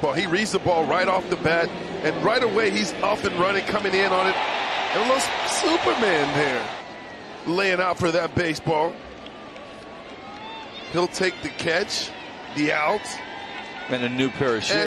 baseball. He reads the ball right off the bat, and right away he's off and running, coming in on it. And a little Superman there, laying out for that baseball. He'll take the catch, the out. And a new pair of shoes.